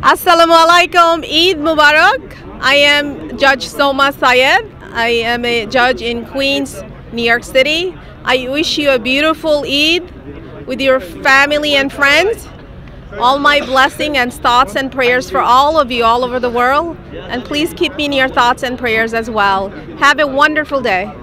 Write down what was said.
Assalamu alaikum, Eid Mubarak. I am Judge Soma Syed. I am a judge in Queens, New York City. I wish you a beautiful Eid with your family and friends. All my blessing and thoughts and prayers for all of you all over the world. And please keep me in your thoughts and prayers as well. Have a wonderful day.